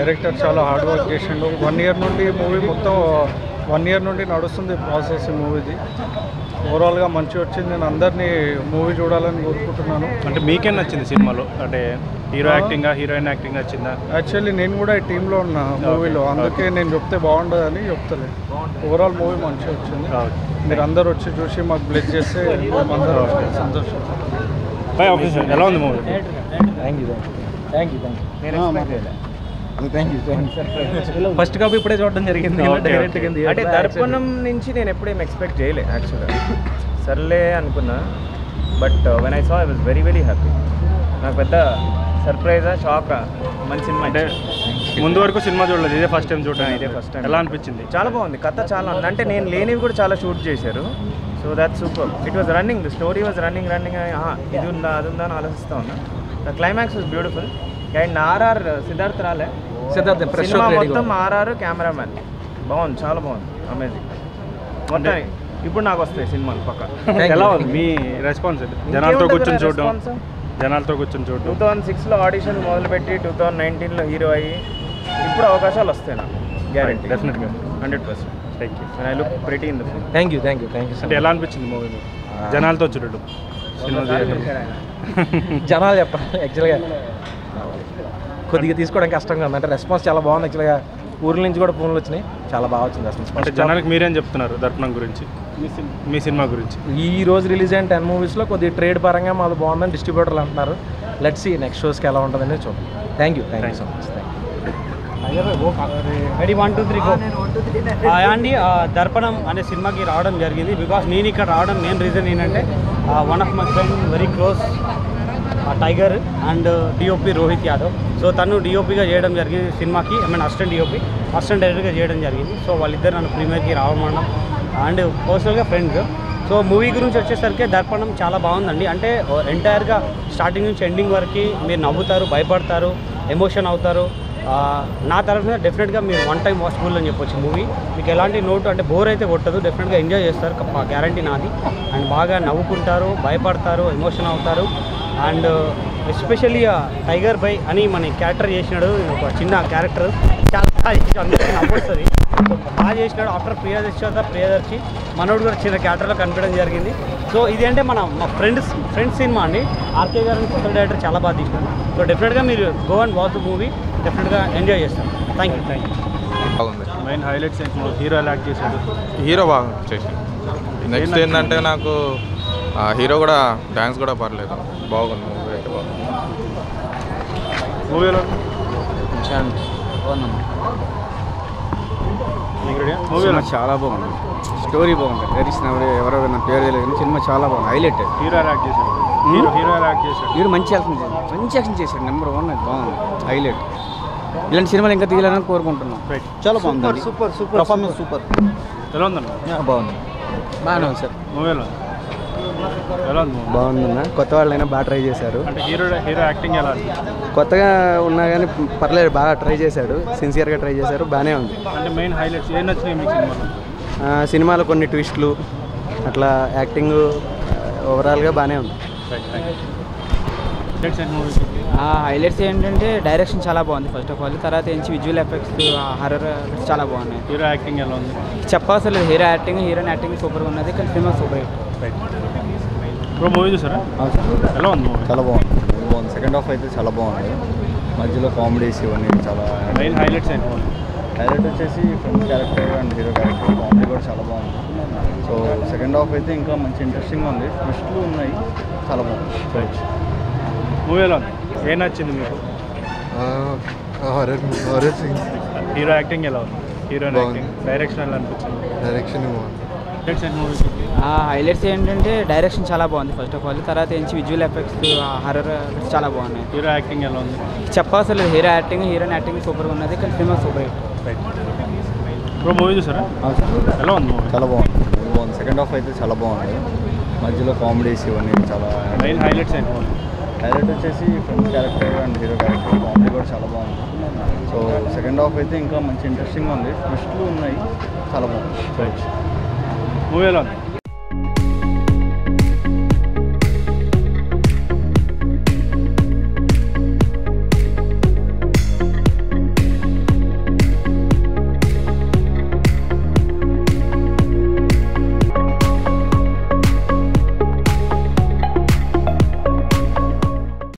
Director చాలా hard work చేసిండు. 1 year నుండి మూవీ మొత్తం 1 ఇయర్ నుండి నడుస్తుంది ప్రాసెస్ ఈ మూవీది. ఓవరాల్గా మంచిగా వచ్చింది. నేను అందరినీ మూవీ చూడాలని కోరుకుంటున్నాను. అంటే మీకేం నచ్చింది సినిమాలో? అంటే హీరో యాక్టింగ్, హీరోయిన్ యాక్టింగ్ నచ్చిందా? యాక్చువల్లీ నేను కూడా ఈ టీంలో ఉన్నా మూవీలో, అందుకే నేను చెప్తే బాగుండదని చెప్తలే. ఓవరాల్ మూవీ మంచిగా వచ్చింది. మీరు అందరు వచ్చి చూసి మాకు బ్లెస్ చేస్తే అందరూ సంతోషం. ఎలా ఉంది మూవీ? ఫస్ట్ కాపీ ఇప్పుడే చూడడం జరిగింది. అంటే దర్పణం నుంచి నేను ఎప్పుడేం ఎక్స్పెక్ట్ చేయలే యాక్చువల్గా. సర్లే అనుకున్నా, but when I saw I was very very happy. నాకు పెద్ద సర్ప్రైజా, షాకా. మంచి సినిమా. అంటే ముందు వరకు సినిమా చూడలేదు, ఇదే ఫస్ట్ టైం చూడడం. ఇదే ఫస్ట్ టైం. ఎలా అనిపించింది? చాలా బాగుంది. కథ చాలా ఉంది. అంటే నేను లేనివి కూడా చాలా షూట్ చేశారు. So that super. It was running, the story was running. ఇది ఉందా అది ఉందా అని ఆలోచిస్తూ ఉన్నా. The climax was beautiful. And RR Siddharth రాలే, సినిమా మొత్తం ఆర్ఆర్ కెమెరామ్యాన్. బాగుంది, చాలా బాగుంది, అమేజింగ్. మొత్తం ఇప్పుడు నాకు వస్తాయి సినిమాలు పక్క. ఎలా ఉంది మీ రెస్పాన్స్? జనాలతో కూర్చొని చూడడం, 2006లో ఆడిషన్ మొదలుపెట్టి 2019లో హీరో అయ్యి ఇప్పుడు అవకాశాలు వస్తాయి నాకు, గ్యారెంటీ. డెఫినెట్గా 100%. Thank you. I look pretty in the film. Thank you. అంటే ఎలా అనిపించింది మూవీ జనాలతో చూడడం? సినిమా జనాలు చెప్పాలి యాక్చువల్గా కొద్దిగా తీసుకోవడం కష్టంగా ఉంది. అంటే రెస్పాన్స్ చాలా బాగుంది యాక్చువల్గా. ఊర్ల నుంచి కూడా ఫోన్లు వచ్చినాయి, చాలా బాగా వచ్చింది రెస్పాన్స్. అంటే జనానికి మీరేం చెప్తున్నారు దర్పణం గురించి, మీ సినిమా గురించి? ఈ రోజు రిలీజ్ అయిన 10 మూవీస్లో కొద్దిగా ట్రేడ్ పరంగా మాది బాగుందని డిస్ట్రిబ్యూటర్లు అంటున్నారు. లెట్స్ సీ నెక్స్ట్ షోస్కి ఎలా ఉంటుందని చూడండి. Thank you so much. Ready 1 2 3 go. అండి దర్పణం అనే సినిమాకి రావడం జరిగింది. బికాస్ నేను ఇక్కడ రావడం మెయిన్ రీజన్ ఏంటంటే one of my friend very close Tiger and DOP Rohit Yadav. So తను డిఓపిగా చేయడం జరిగింది సినిమాకి. I mean assistant DOP, assistant డైరెక్టర్గా చేయడం జరిగింది. సో వాళ్ళిద్దరు నన్ను ప్రీమియర్కి రావడం అండ్ పర్సనల్గా ఫ్రెండ్స్. సో మూవీ గురించి వచ్చేసరికి దర్పణం చాలా బాగుందండి. అంటే ఎంటైర్గా స్టార్టింగ్ నుంచి ఎండింగ్ వరకు మీరు నవ్వుతారు, భయపడతారు, ఎమోషన్ అవుతారు. నా తరఫున డెఫినెట్గా మీరు 1 టైం వాచబుల్ అని చెప్పొచ్చు మూవీ. మీకు ఎలాంటి నోటు అంటే బోర్ అయితే కొట్టదు, డెఫినెట్గా ఎంజాయ్ చేస్తారు, గ్యారంటీ నాది. అండ్ బాగా నవ్వుకుంటారు, భయపడతారు, ఎమోషన్ అవుతారు. అండ్ ఎస్పెషల్లీ టైగర్ బై అని మన క్యారెక్టర్ చేసినాడు, ఒక చిన్న క్యారెక్టర్ చాలా అందరికీ నవ్వొస్తుంది, బాగా చేసినాడు. ఆఫ్టర్ ప్రియదర్శి మనోడు కూడా చిన్న క్యారెక్టర్లో కనిపించడం జరిగింది. సో ఇది అంటే మా ఫ్రెండ్స్ సినిమా అండి. ఆర్కే గారు కొత్త డైరెక్టర్ చాలా బాగా తీసినాడు. సో డెఫినెట్గా మీరు go and watch the movie, డెఫినెట్గా ఎంజాయ్ చేస్తారు. Thank you. బాగుంది. మెయిన్ హైలైట్స్ ఏంటి? హీరో ఎలా యాక్ట్ చేశాడు? హీరో బాగా చేశాడు. నెక్స్ట్ ఏంటంటే నాకు హీరో కూడా డ్యాన్స్ కూడా పర్లేదు, బాగుంది మూవీ అయితే బాగుంది. మూవీలో మూవీలో చాలా బాగుంది, స్టోరీ బాగుంది, డైరెక్షన్ ఎవరో నా పేరు తెలియదు, సినిమా చాలా బాగుంది, హైలైట్. హీరో ఎలా యాక్ట్ చేశాడు? హీరో ఎలా యాక్ట్ చేశాడు? హీరో మంచి యాక్షన్ చేశాడు, నెంబర్ 1, అది బాగుంది, హైలైట్. ఇలాంటి సినిమాలు ఇంకా తీయాలని కోరుకుంటున్నాం. చాలా బాగుంది, సూపర్ పర్ఫార్మెన్స్, సూపర్. ఎలా ఉందన్న? బాగుంది, బాగానే ఉంది సార్. మూవీలో ఎలా ఉంది? బాగుందన్న, కొత్త వాళ్ళైనా బాగా ట్రై చేశారు. అంటే హీరో యాక్టింగ్ ఎలా? కొత్తగా ఉన్నా కానీ పర్లేదు, బాగా ట్రై చేశాడు, సిన్సియర్గా ట్రై చేశారు, బాగానే ఉంది. అంటే మెయిన్ హైలైట్స్ ఏం నచ్చినాయి మీకు సినిమాలో? సినిమాలో కొన్ని ట్విస్ట్లు, అట్లా యాక్టింగ్ ఓవరాల్గా బాగానే ఉంది. హైలైట్స్ ఏంటంటే డైరెక్షన్ చాలా బాగుంది ఫస్ట్ ఆఫ్ ఆల్. తర్వాత ఏంచి విజువల్ ఎఫెక్ట్స్, హర్రర్ ఎఫెక్ట్స్ చాలా బాగున్నాయి. హీరో యాక్టింగ్ ఎలా ఉంది? చెప్పవసరం లేదు, హీరోయిన్ యాక్టింగ్ సూపర్గా ఉన్నది, కానీ సినిమా సూపర్ హిట్. ఇప్పుడు మూవీ చూసారా? ఎలా ఉంది మూవీ? చాలా బాగుంది, సెకండ్ హాఫ్ అయితే చాలా బాగుంది, మధ్యలో కామెడీస్ ఇవన్నీ చాలా. మెయిన్ హైలైట్స్ ఏంటి? హైలైట్ వచ్చేసి friend character and hero character, comedy కూడా చాలా బాగుంది. సో సెకండ్ హాఫ్ అయితే ఇంకా మంచి ఇంట్రెస్టింగ్గా ఉంది, ట్విస్ట్లు ఉన్నాయి, చాలా బాగుంది. మూవీ ఎలా ఉంది? ఏం నచ్చింది మీకు? హీరో యాక్టింగ్ ఎలా ఉంది? హీరోయిన్ యాక్టింగ్, డైరెక్షన్ ఎలా అనిపించింది? డైరెక్షన్ బాగుంది. హైలైట్స్ ఏంటంటే డైరెక్షన్ చాలా బాగుంది ఫస్ట్ ఆఫ్ ఆల్. తర్వాత ఏంచి విజువల్ ఎఫెక్ట్స్, హర్రర్ ఎఫెక్ట్స్ చాలా బాగున్నాయి. హీరో యాక్టింగ్ ఎలా ఉంది? చెప్పవసరం లేదు, హీరోయిన్ యాక్టింగ్ సూపర్గా ఉన్నది, కానీ సినిమా సూపర్ హిట్. ఇప్పుడు మూవీ చూసారా? ఎలా ఉంది మూవీ? చాలా బాగుంది, సెకండ్ హాఫ్ అయితే చాలా బాగుంది, మధ్యలో కామెడీస్ ఇవన్నీ చాలా. మెయిన్ హైలైట్స్ ఏంటి? హైలైట్ వచ్చేసి friend character and hero character, comedy కూడా చాలా బాగుంది. సో సెకండ్ హాఫ్ అయితే ఇంకా మంచి ఇంట్రెస్టింగ్గా ఉంది, ట్విస్ట్లు ఉన్నాయి, చాలా బాగుంది. మూవీ ఎలా ఉంది?